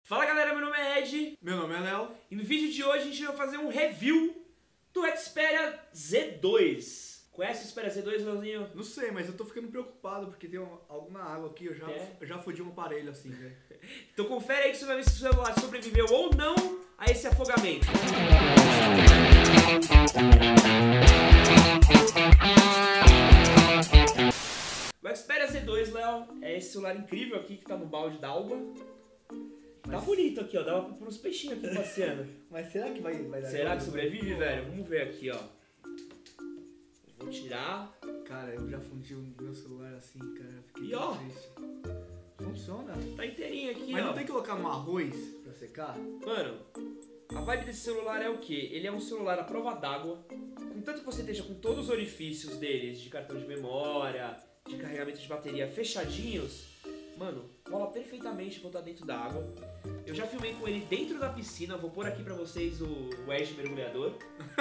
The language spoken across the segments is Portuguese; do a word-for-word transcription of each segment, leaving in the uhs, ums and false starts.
Fala galera, meu nome é Ed. Meu nome é Léo. E no vídeo de hoje a gente vai fazer um review do Xperia Z dois. Conhece o Xperia Z dois, Leozinho? Não sei, mas eu tô ficando preocupado porque tem um, algo na água aqui, eu já, É? eu já fodi um aparelho assim, velho. Então confere aí que você vai ver se o celular sobreviveu ou não a esse afogamento. O Xperia Z dois, Léo, é esse celular incrível aqui que tá no balde d'água. Tá Mas- bonito aqui, ó. Dá pra pôr uns peixinhos aqui passeando. Mas será que vai, vai dar Será que certo? sobrevive, velho? Vamos ver aqui, ó. Vou tirar. Cara, eu já fundi o meu celular assim, cara. eu Fiquei E ó. triste. Funciona. Tá inteirinho aqui, Mas ó. não tem que colocar no arroz pra secar? Mano, a vibe desse celular é o quê? Ele é um celular à prova d'água. Contanto que você esteja com todos os orifícios deles, de cartão de memória, de carregamento de bateria fechadinhos, mano, rola perfeitamente botar dentro da água. Eu já filmei com ele dentro da piscina, vou pôr aqui pra vocês o, o Edge mergulhador.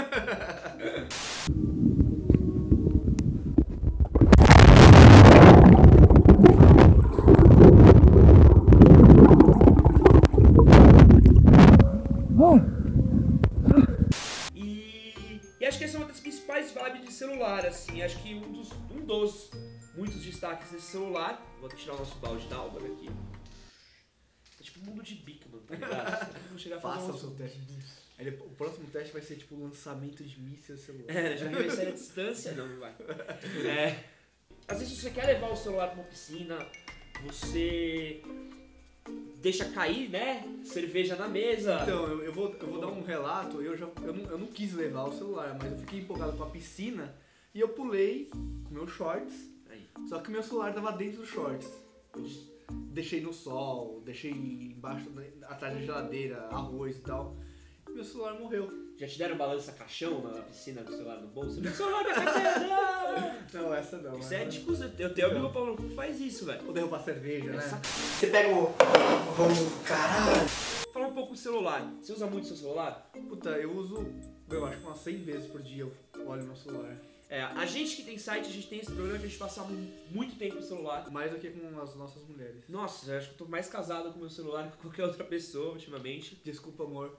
E, e acho que essa é uma das principais vibes de celular, assim. Acho que um dos, um dos muitos destaques desse celular. Vou tirar o nosso balde d'água daqui. É tipo um mundo de Bigman, tá ligado? Vamos chegar a fazer Faça um- o seu teste. Aí depois- o próximo teste vai ser tipo o lançamento de mísseis celular. É, já que vai sair a distância, não, não vai. É. Às vezes você quer levar o celular pra uma piscina, você deixa cair, né? Cerveja na mesa. Então, eu, eu, vou, eu vou dar um relato, eu, já, eu, não, eu não quis levar o celular, mas eu fiquei empolgado com a piscina e eu pulei com meus shorts, Aí. só que meu celular tava dentro dos shorts. Eu deixei no sol, deixei embaixo, atrás da geladeira, arroz e tal, e meu celular morreu. Já te deram balança caixão na piscina com o celular no bolso? Meu celular na carteira! Não, essa não. Isso é essa- tipo, eu tenho amigo Paulo que faz isso, velho. Ou derrubar cerveja, né? Essa- Você pega o... Vamos, caralho! Fala um pouco do celular. Você usa muito seu celular? Puta, eu uso, eu acho que umas cem vezes por dia eu olho meu celular. É, a gente que tem site, a gente tem esse problema de a gente passar mu- muito tempo no celular. Mais do que com as nossas mulheres. Nossa, eu acho que eu tô mais casado com o meu celular que com qualquer outra pessoa ultimamente. Desculpa, amor.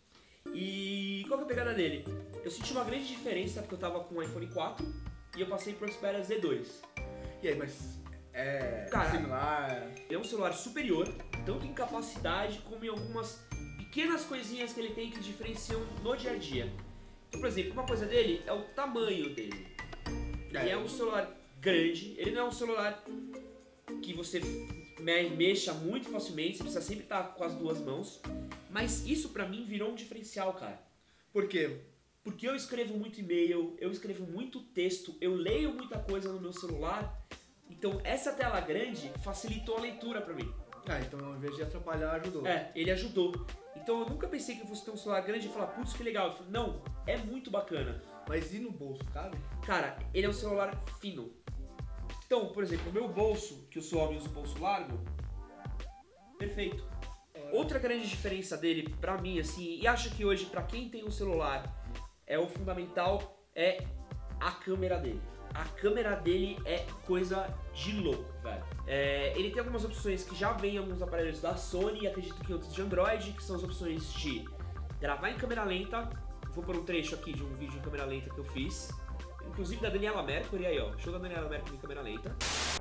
E qual que é a pegada dele? Eu senti uma grande diferença porque eu tava com o iPhone quatro e eu passei pro Xperia Z dois. E aí, mas é Cara, similar? Ele é um celular superior, tanto em capacidade como em algumas pequenas coisinhas que ele tem que diferenciam no dia a dia. Então, por exemplo, uma coisa dele é o tamanho dele. Ele é um celular grande, ele não é um celular que você me- mexa muito facilmente, você precisa sempre estar com as duas mãos. Mas isso pra mim virou um diferencial, cara. Por quê? Porque eu escrevo muito e-mail, eu escrevo muito texto, eu leio muita coisa no meu celular. Então essa tela grande facilitou a leitura pra mim. Ah, então ao invés de atrapalhar, ajudou. É, ele ajudou. Então eu nunca pensei que eu fosse ter um celular grande e falar, putz, que legal. Eu falei, não, é muito bacana. Mas e no bolso, cabe? Cara, ele é um celular fino. Então, por exemplo, o meu bolso, que eu sou homem e uso bolso largo, perfeito. Outra grande diferença dele, pra mim, assim, e acho que hoje, pra quem tem um celular, é o fundamental, é a câmera dele. A câmera dele é coisa de louco, velho. É, ele tem algumas opções que já vem em alguns aparelhos da Sony, e acredito que outros de Android, que são as opções de gravar em câmera lenta. Vou pôr um trecho aqui de um vídeo em câmera lenta que eu fiz, inclusive da Daniela Mercury, aí ó, show da Daniela Mercury em câmera lenta.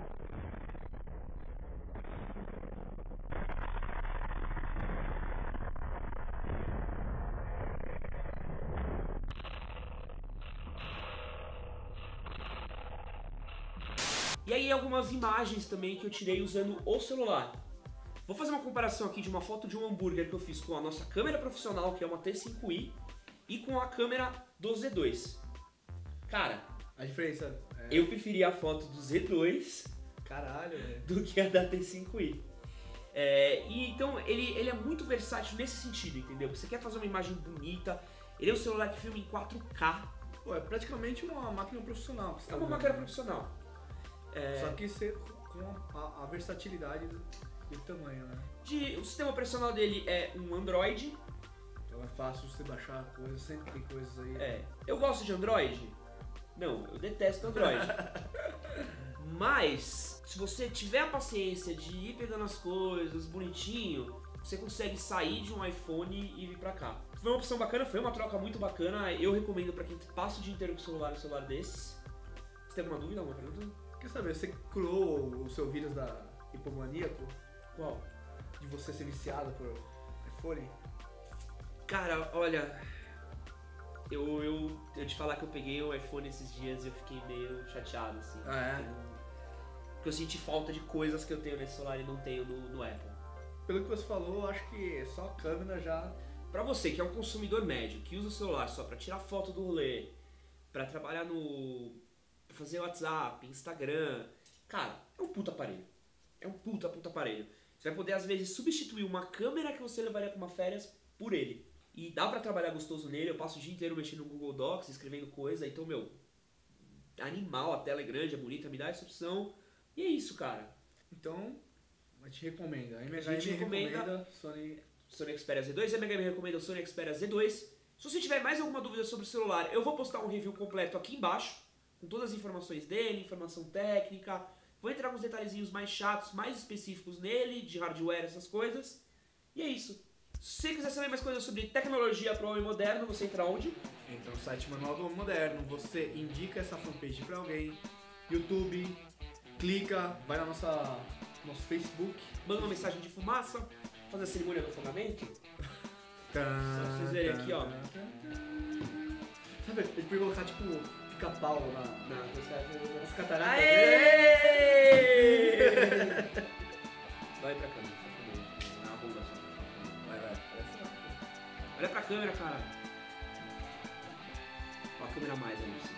E aí algumas imagens também que eu tirei usando o celular. Vou fazer uma comparação aqui de uma foto de um hambúrguer que eu fiz com a nossa câmera profissional, que é uma T cinco i, e com a câmera do Z dois. Cara, A diferença é... eu preferi a foto do Z dois Caralho, velho. do que a da T cinco i. É, e então ele, ele é muito versátil nesse sentido, entendeu? Você quer fazer uma imagem bonita, ele é um celular que filma em quatro K, Pô, é praticamente uma máquina profissional. que você é tá uma vendo, máquina né? profissional. É, Só que você, com a, a versatilidade do, do tamanho, né? de, o sistema operacional dele é um Android. Então é fácil você baixar coisas, sempre tem coisas aí. É, eu gosto de Android? Não, eu detesto Android. Mas, se você tiver a paciência de ir pegando as coisas bonitinho, você consegue sair de um iPhone e vir pra cá. Foi uma opção bacana, foi uma troca muito bacana. Eu recomendo pra quem passa o dia inteiro com o celular um celular desses. Você tem alguma dúvida, alguma pergunta? Quer saber, você curou o seu vírus da hipomaníaco? Qual? De você ser viciado por iPhone? Cara, olha, eu, eu, eu te falar que eu peguei o iPhone esses dias e eu fiquei meio chateado, assim. Ah, é? Porque, eu, porque eu senti falta de coisas que eu tenho nesse celular e não tenho no, no Apple. Pelo que você falou, eu acho que só a câmera já... Pra você que é um consumidor médio, que usa o celular só pra tirar foto do rolê, pra trabalhar no... pra fazer WhatsApp, Instagram, cara, é um puta aparelho. É um puta, puta aparelho. Você vai poder, às vezes, substituir uma câmera que você levaria pra uma férias por ele. E dá pra trabalhar gostoso nele, eu passo o dia inteiro mexendo no Google Docs, escrevendo coisa, então, meu, animal, a tela é grande, é bonita, me dá essa opção. E é isso, cara. Então, a gente recomenda. A M A H M gente recomenda- recomenda Sony... Sony Xperia Z dois, a M H M recomenda o Sony Xperia Z dois. Se você tiver mais alguma dúvida sobre o celular, eu vou postar um review completo aqui embaixo, com todas as informações dele, informação técnica. Vou entrar com os detalhezinhos mais chatos, mais específicos nele, de hardware, essas coisas. E é isso. Se você quiser saber mais coisas sobre tecnologia para o homem moderno, você entra onde? Entra no site Manual do Homem Moderno, você indica essa fanpage pra alguém, YouTube, clica, vai na nossa nosso Facebook. Manda uma mensagem de fumaça, faz a cerimônia do afogamento. Só pra vocês verem aqui, ó. Sabe, ele podia colocar tipo pica-pau na, Não, você nas cataratas. Aê! Vai pra câmera, na bunda só. Vai, vai, parece lá. Olha pra câmera, cara. Ó a câmera a mais aí.